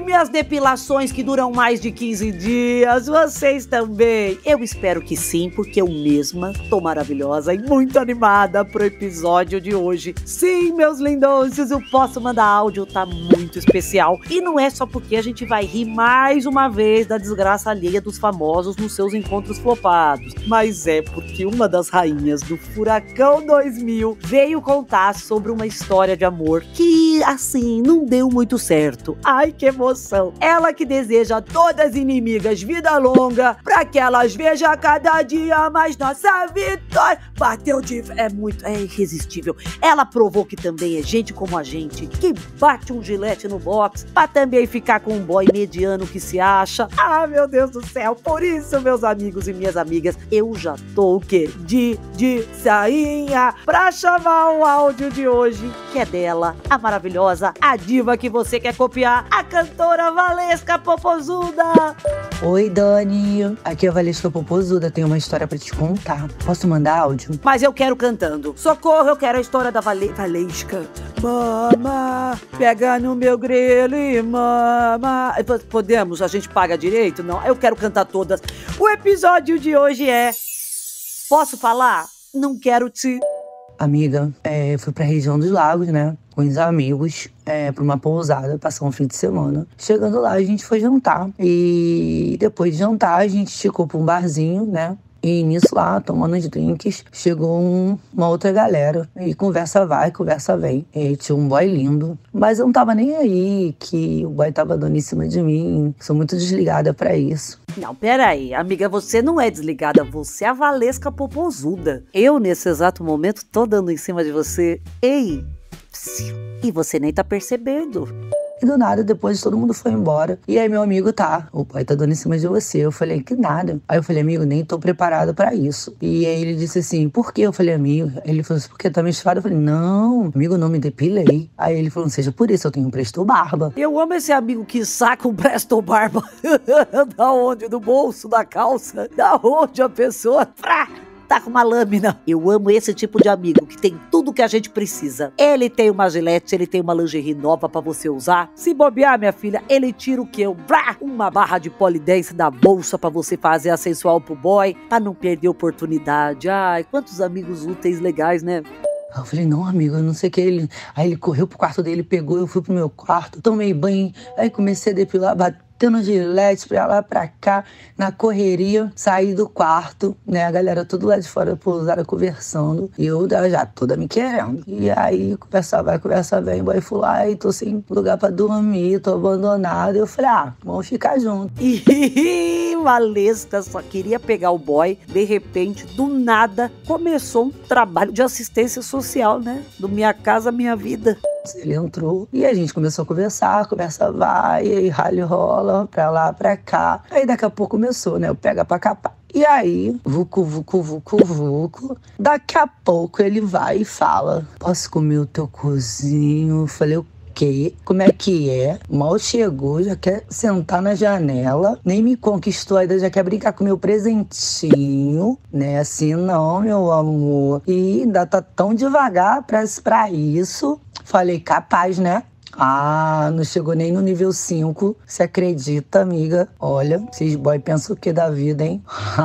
minhas depilações que duram mais de 15 dias, vocês também? Eu espero que sim, porque eu mesma tô maravilhosa e muito animada pro episódio de hoje. Sim, meus lindões, eu posso mandar áudio, tá muito especial. E não é só porque a gente vai rir mais uma vez da desgraça alheia dos famosos nos seus encontros flopados, mas é porque uma das rainhas do Furacão 2000 veio contar sobre uma história de amor que, assim, não deu muito certo. Ai, que emoção! Ela que deseja a todas as inimigas vida longa, pra que elas vejam cada dia mais nossa vitória. Bateu de... é irresistível. Ela provou que também é gente como a gente, que bate um gilete no box, pra também ficar com um boy mediano que se acha. Ah, meu Deus do céu! Por isso, meus amigos e minhas amigas, eu já tô o quê? De sainha pra chamar o áudio de hoje, que é dela, a maravilhosa, a diva que você quer copiar, a cantora Valesca Popozuda. Oi, Dani. Aqui é a Valesca Popozuda, tenho uma história pra te contar. Posso mandar áudio? Mas eu quero cantando. Socorro, eu quero a história da Valesca. Mama, pega no meu grelo e mama. Podemos? A gente paga direito? Não, eu quero cantar todas. O episódio de hoje é... Posso falar? Não quero te... Amiga, fui pra região dos lagos, né? Com os amigos, pra uma pousada, passar um fim de semana. Chegando lá, a gente foi jantar. E depois de jantar, a gente esticou pra um barzinho, né? E nisso lá, tomando os drinks, chegou uma outra galera. E conversa vai, conversa vem. E tinha um boy lindo. Mas eu não tava nem aí que o boy tava dando em cima de mim. Sou muito desligada pra isso. Não, peraí, amiga, você não é desligada, você é a Valesca Popozuda. Eu, nesse exato momento, tô dando em cima de você. Ei, e você nem tá percebendo. E do nada, depois todo mundo foi embora. E aí meu amigo, o pai tá dando em cima de você. Eu falei, que nada. Aí eu falei, amigo, nem tô preparada pra isso. E aí ele disse assim, por quê? Eu falei, amigo. Ele falou assim, porque tá menstruado? Eu falei, não, amigo, não me depilei. Aí ele falou, não seja por isso, eu tenho um Presto Barba. Eu amo esse amigo que saca um Presto Barba. Da onde? Do bolso, da calça? Da onde a pessoa... tá com uma lâmina. Eu amo esse tipo de amigo que tem tudo que a gente precisa. Ele tem uma gilete, ele tem uma lingerie nova pra você usar. Se bobear, minha filha, ele tira o quê? Uma barra de polidense da bolsa pra você fazer a sensual pro boy, pra não perder oportunidade. Ai, quantos amigos úteis legais, né? Eu falei, não, amigo, eu não sei o que. Aí ele correu pro quarto dele, pegou, eu fui pro meu quarto, tomei banho, aí comecei a depilar, batendo gilete pra lá, pra cá, na correria, saí do quarto, né, a galera tudo lá de fora da pousada conversando, e eu já toda me querendo. E aí, conversa vai, conversa vem, boy, fui lá e tô sem lugar pra dormir, tô abandonada. Eu falei, vamos ficar juntos. Ih, Valesca só queria pegar o boy, de repente, do nada, começou um trabalho de assistência social, né, do Minha Casa Minha Vida. Ele entrou e a gente começou a conversar, conversa vai, e aí rally rola, pra lá, pra cá. Aí daqui a pouco começou, né, o pega pra capar. E aí, vucu, vucu, vucu, vucu, daqui a pouco ele vai e fala, posso comer o teu cozinho? Eu falei, o quê? Como é que é? Mal chegou, já quer sentar na janela, nem me conquistou ainda, já quer brincar com meu presentinho, né? Assim, não, meu amor. E ainda tá tão devagar pra isso. Falei, capaz, né? Não chegou nem no nível 5. Você acredita, amiga? Olha, esses boy pensam o que da vida, hein?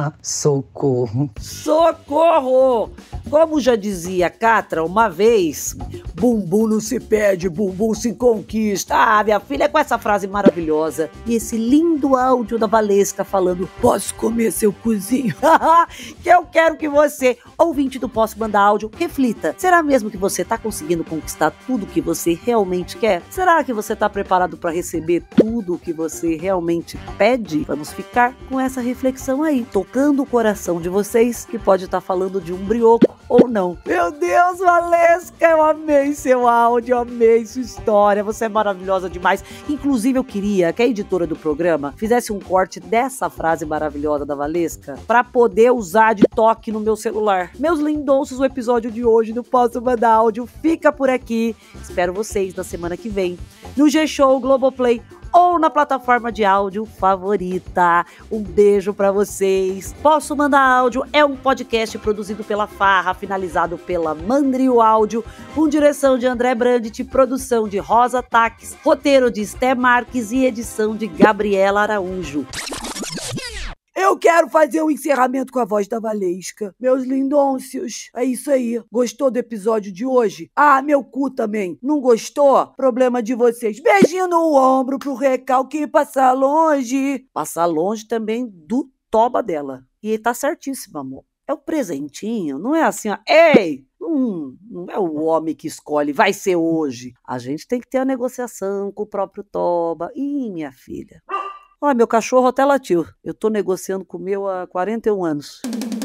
Socorro. Socorro! Como já dizia Catra uma vez, bumbum não se pede, bumbum se conquista. Minha filha, com essa frase maravilhosa e esse lindo áudio da Valesca falando, posso comer seu cozinho? Que eu quero que você, ouvinte do Posso Mandar Áudio, reflita. Será mesmo que você tá conseguindo conquistar tudo que você realmente quer? Será que você tá preparado para receber tudo que você realmente pede? Vamos ficar com essa reflexão aí, tocando o coração de vocês, que pode estar falando de um brioco ou não. Meu Deus, Valesca, eu amei seu áudio, eu amei sua história, você é maravilhosa demais. Inclusive, eu queria que a editora do programa fizesse um corte dessa frase maravilhosa da Valesca para poder usar de toque no meu celular. Meus lindonços, o episódio de hoje do Posso Mandar Áudio fica por aqui. Espero vocês na semana que vem no G-Show, Globoplay ou na plataforma de áudio favorita. Um beijo pra vocês. Posso Mandar Áudio é um podcast produzido pela Farra, finalizado pela Mandrio Áudio, com direção de André Brandt, produção de Rosa Taques, roteiro de Esté Marques e edição de Gabriela Araújo. Eu quero fazer o encerramento com a voz da Valesca. Meus lindôncios, é isso aí. Gostou do episódio de hoje? Ah, meu cu também. Não gostou? Problema de vocês. Beijinho no ombro pro recalque passar longe. Passar longe também do toba dela. E tá certíssimo, amor. É o presentinho, não é assim, ó. Ei! Não é o homem que escolhe, vai ser hoje. A gente tem que ter a negociação com o próprio toba. Ih, minha filha. Ó, meu cachorro até latiu. Eu tô negociando com o meu há 41 anos.